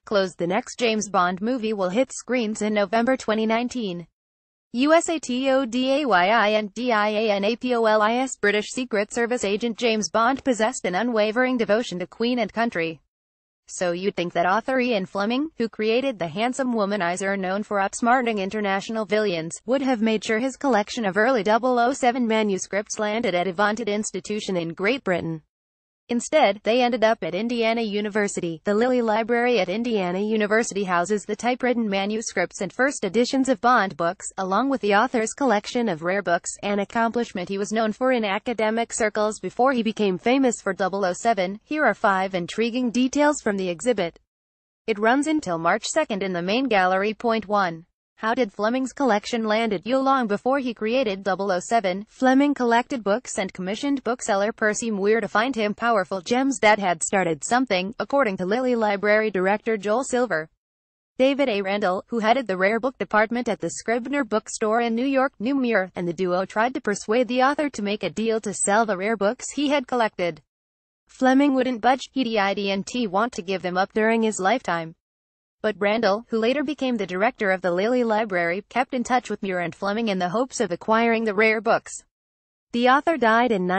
Closed. The next James Bond movie will hit screens in November 2019. USATODAYINDIANAPOLIS. British Secret Service agent James Bond possessed an unwavering devotion to Queen and country. So you'd think that author Ian Fleming, who created the handsome womanizer known for outsmarting international villains, would have made sure his collection of early 007 manuscripts landed at a vaunted institution in Great Britain. Instead, they ended up at Indiana University. The Lilly Library at Indiana University houses the typewritten manuscripts and first editions of Bond books, along with the author's collection of rare books, an accomplishment he was known for in academic circles before he became famous for 007. Here are 5 intriguing details from the exhibit. It runs until March 2nd in the main gallery. Point 1. How did Fleming's collection land at you? Long before he created 007, Fleming collected books and commissioned bookseller Percy Muir to find him powerful gems that had started something, according to Lilly Library director Joel Silver. David A. Randall, who headed the rare book department at the Scribner bookstore in New York, knew Muir, and the duo tried to persuade the author to make a deal to sell the rare books he had collected. Fleming wouldn't budge. He didn't want to give them up during his lifetime. But Randall, who later became the director of the Lilly Library, kept in touch with Muir and Fleming in the hopes of acquiring the rare books. The author died in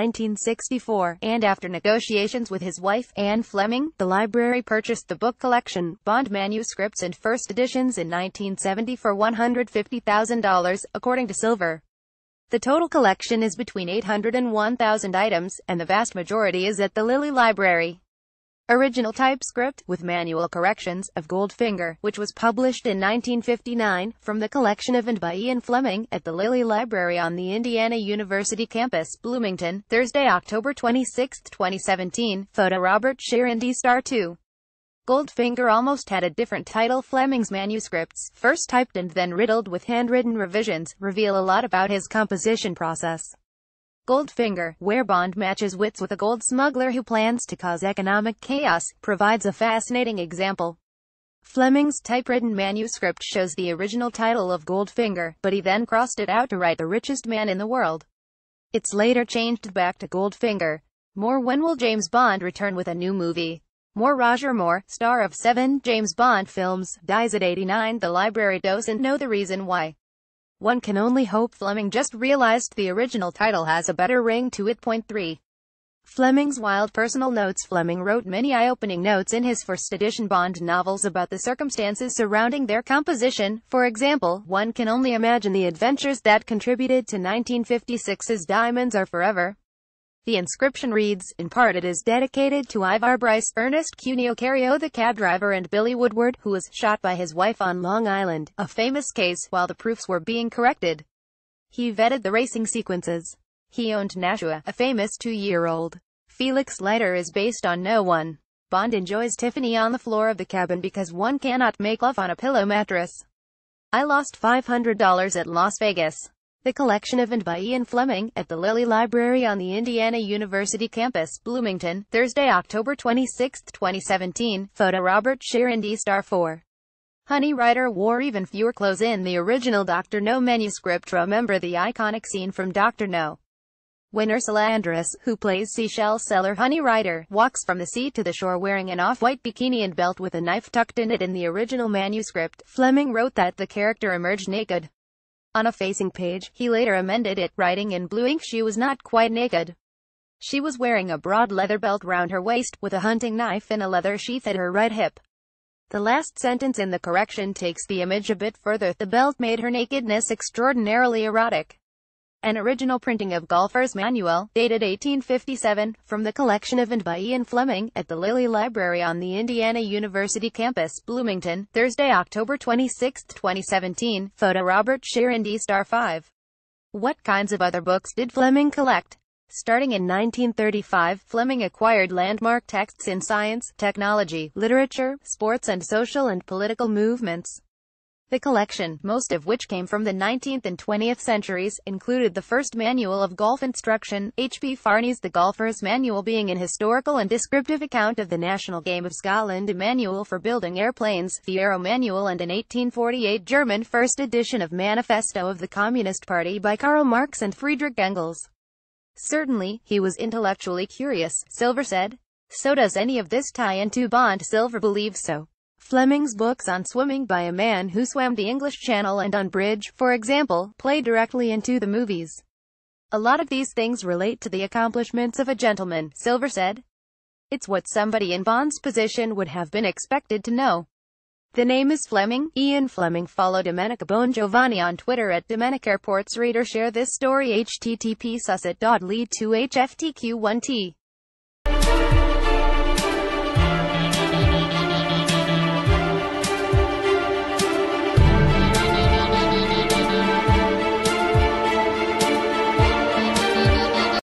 1964, and after negotiations with his wife, Anne Fleming, the library purchased the book collection, Bond manuscripts and first editions in 1970 for $150,000, according to Silver. The total collection is between 800 and 1,000 items, and the vast majority is at the Lilly Library. Original typescript, with manual corrections, of Goldfinger, which was published in 1959, from the collection of and by Ian Fleming, at the Lilly Library on the Indiana University campus, Bloomington, Thursday, October 26, 2017. Photo Robert Scheer, IndyStar 2. Goldfinger almost had a different title. Fleming's manuscripts, first typed and then riddled with handwritten revisions, reveal a lot about his composition process. Goldfinger, where Bond matches wits with a gold smuggler who plans to cause economic chaos, provides a fascinating example. Fleming's typewritten manuscript shows the original title of Goldfinger, but he then crossed it out to write The Richest Man in the World. It's later changed back to Goldfinger. More. When will James Bond return with a new movie? More. Roger Moore, star of 7 James Bond films, dies at 89. The library doesn't know the reason why. One can only hope. Fleming just realized the original title has a better ring to it. Point 3. Fleming's wild personal notes. Fleming wrote many eye-opening notes in his first edition Bond novels about the circumstances surrounding their composition. For example, one can only imagine the adventures that contributed to 1956's Diamonds Are Forever. The inscription reads, in part it is dedicated to Ivar Bryce, Ernest Cuneo Cario the cab driver, and Billy Woodward, who was shot by his wife on Long Island, a famous case, while the proofs were being corrected. He vetted the racing sequences. He owned Nashua, a famous 2-year-old. Felix Leiter is based on no one. Bond enjoys Tiffany on the floor of the cabin because one cannot make love on a pillow mattress. I lost $500 at Las Vegas. The collection of and by Ian Fleming, at the Lilly Library on the Indiana University campus, Bloomington, Thursday, October 26, 2017. Photo Robert Scheer, IndyStar 4. Honey Rider wore even fewer clothes in the original Dr. No manuscript. Remember the iconic scene from Dr. No, when Ursula Andress, who plays seashell seller Honey Rider, walks from the sea to the shore wearing an off-white bikini and belt with a knife tucked in it. In the original manuscript, Fleming wrote that the character emerged naked. On a facing page, he later amended it, writing in blue ink she was not quite naked. She was wearing a broad leather belt round her waist, with a hunting knife in a leather sheath at her right hip. The last sentence in the correction takes the image a bit further. The belt made her nakedness extraordinarily erotic. An original printing of Golfer's Manual, dated 1857, from the collection of and by Ian Fleming, at the Lilly Library on the Indiana University campus, Bloomington, Thursday, October 26, 2017. Photo Robert Scheer, IndyStar 5. What kinds of other books did Fleming collect? Starting in 1935, Fleming acquired landmark texts in science, technology, literature, sports and social and political movements. The collection, most of which came from the 19th and 20th centuries, included the first manual of golf instruction, H.B. Farney's The Golfer's Manual, being an historical and descriptive account of the national game of Scotland, a manual for building airplanes, the Aero Manual, and an 1848 German first edition of Manifesto of the Communist Party by Karl Marx and Friedrich Engels. Certainly, he was intellectually curious, Silver said. So does any of this tie into Bond? Silver believes so. Fleming's books on swimming by a man who swam the English Channel and on bridge, for example, play directly into the movies. A lot of these things relate to the accomplishments of a gentleman, Silver said. It's what somebody in Bond's position would have been expected to know. The name is Fleming. Ian Fleming. Follow Domenica Bongiovanni on Twitter at Domenic Airports. Reader, share this story. http://susset.lead to hftq1t